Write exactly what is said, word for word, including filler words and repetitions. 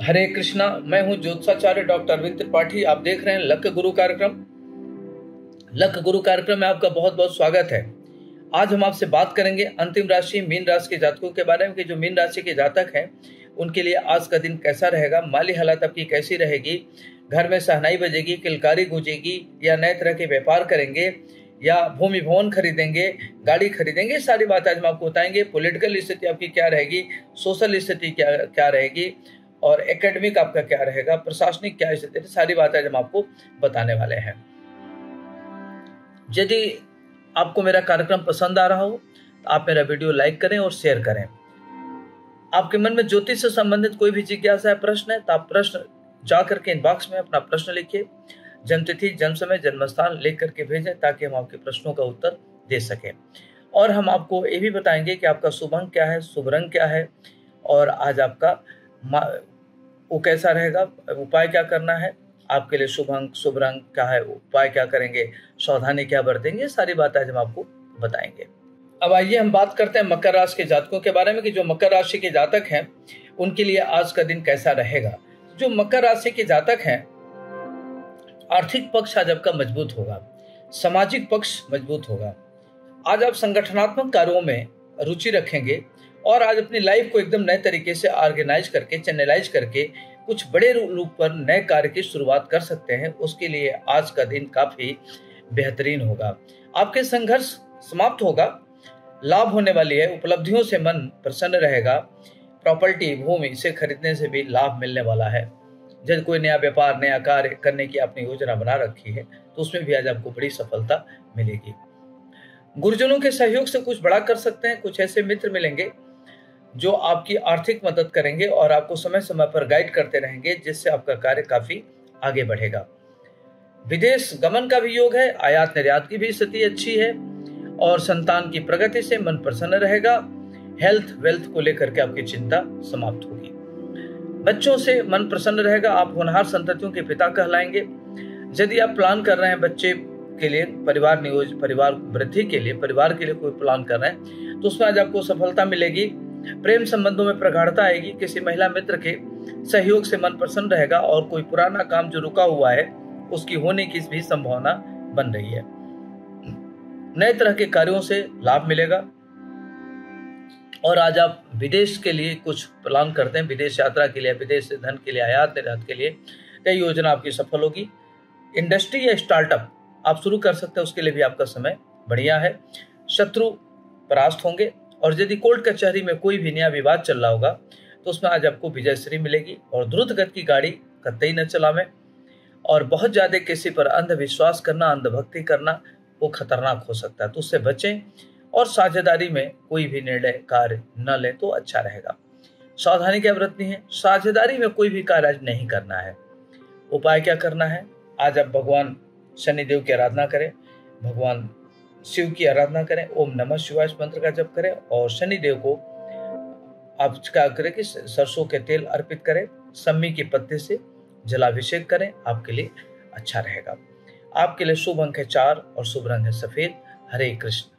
हरे कृष्णा। मैं हूं ज्योतिषाचार्य डॉक्टर अरविंद त्रिपाठी। आप देख रहे हैं लक गुरु कार्यक्रम। लक गुरु कार्यक्रम में आपका बहुत बहुत स्वागत है। आज हम आपसे बात करेंगे अंतिम राशि मीन राशि के जातकों के बारे में कि जो मीन राशि के जातक हैं उनके लिए आज का दिन कैसा रहेगा, माली हालत आपकी कैसी रहेगी, घर में शहनाई बजेगी, किलकारी गूंजेगी, या नए तरह के व्यापार करेंगे या भूमि भवन खरीदेंगे, गाड़ी खरीदेंगे। सारी बात आज हम आपको बताएंगे। पॉलिटिकल स्थिति आपकी क्या रहेगी, सोशल स्थिति क्या क्या रहेगी और एकेडमिक आपका क्या रहेगा, प्रशासनिक क्या स्थिति, सारी बातें आज हम आपको बताने वाले हैं। यदि आपको मेरा कार्यक्रम पसंद आ रहा हो तो आप मेरा वीडियो लाइक करें और शेयर करें। आपके मन में ज्योतिष से संबंधित कोई भी जिज्ञासा है, प्रश्न है, तो आप प्रश्न जाकर के इनबॉक्स में अपना प्रश्न लिखिए। जन्मतिथि, जन्म समय, जन्मस्थान लिख करके भेजें ताकि हम आपके प्रश्नों का उत्तर दे सकें। और हम आपको ये भी बताएंगे कि आपका शुभ अंक क्या है, शुभ रंग क्या है और आज आपका वो कैसा रहेगा, उपाय क्या करना है, आपके लिए शुभ अंक शुभ रंग क्या है, उपाय क्या करेंगे, सावधानी क्या बरतेंगे, सारी बातें आज हम आपको बताएंगे। अब आइए हम बात करते हैं मकर राशि के जातकों के बारे में कि जो मकर राशि के जातक हैं उनके लिए आज का दिन कैसा रहेगा। जो मकर राशि के जातक हैं, आर्थिक पक्ष आज आपका मजबूत होगा, सामाजिक पक्ष मजबूत होगा। आज आप संगठनात्मक कार्यों में रुचि रखेंगे और आज अपनी लाइफ को एकदम नए तरीके से ऑर्गेनाइज करके, चैनलाइज करके कुछ बड़े रूप पर नए कार्य की शुरुआत कर सकते हैं। उसके लिए आज का दिन काफी बेहतरीन होगा। आपके संघर्ष समाप्त होगा, लाभ होने वाली है, उपलब्धियों से मन प्रसन्न रहेगा। प्रॉपर्टी, भूमि इसे खरीदने से भी लाभ मिलने वाला है। जब कोई नया व्यापार, नया कार्य करने की आपने योजना बना रखी है तो उसमें भी आज आपको बड़ी सफलता मिलेगी। गुरुजनों के सहयोग से कुछ बड़ा कर सकते हैं। कुछ ऐसे मित्र मिलेंगे जो आपकी आर्थिक मदद करेंगे और आपको समय समय पर गाइड करते रहेंगे, जिससे आपका कार्य काफी आगे बढ़ेगा। विदेश गमन का भी योग है, आयात निर्यात की भी स्थिति अच्छी है और संतान की प्रगति से मन प्रसन्न रहेगा। हेल्थ वेल्थ को लेकर के आपकी चिंता समाप्त होगी। बच्चों से मन प्रसन्न रहेगा, आप होनहार संततियों के पिता कहलाएंगे। यदि आप प्लान कर रहे हैं बच्चे के लिए, परिवार नियोज परिवार वृद्धि के लिए, परिवार के लिए कोई प्लान कर रहे हैं तो उसमें आज आपको सफलता मिलेगी। प्रेम संबंधों में प्रगाढ़ता आएगी। किसी महिला मित्र के सहयोग से मन प्रसन्न रहेगा और कोई पुराना काम जो रुका हुआ है उसकी होने की भी संभावना बन रही है। नए तरह के कार्यों से लाभ मिलेगा और आज आप विदेश के लिए कुछ प्लान करते हैं, विदेश यात्रा के लिए, विदेश से धन के लिए, आयात निर्यात के लिए कई योजना आपकी सफल होगी। इंडस्ट्री या स्टार्टअप आप शुरू कर सकते हैं, उसके लिए भी आपका समय बढ़िया है। शत्रु परास्त होंगे और यदि कोर्ट कचहरी में कोई भी नया विवाद चल रहा होगा तो उसमें आज आपको विजयश्री मिलेगी। और द्रुत गति की गाड़ी कतई न चलावें और बहुत ज्यादा किसी पर अंधविश्वास करना, अंधभक्ति करना वो खतरनाक हो सकता है, तो उससे बचें। और साझेदारी में कोई भी निर्णय कार्य न ले तो अच्छा रहेगा। सावधानी क्या बरतनी है, साझेदारी में कोई भी कार्य आज नहीं करना है। उपाय क्या करना है, आज आप भगवान शनिदेव की आराधना करें, भगवान शिव की आराधना करें, ओम नमः शिवाय मंत्र का जप करें और शनिदेव को आप क्या करें कि सरसों के तेल अर्पित करें, सम्मी के पत्ते से जलाभिषेक करें, आपके लिए अच्छा रहेगा। आपके लिए शुभ अंक है चार और शुभ रंग है सफेद। हरे कृष्ण।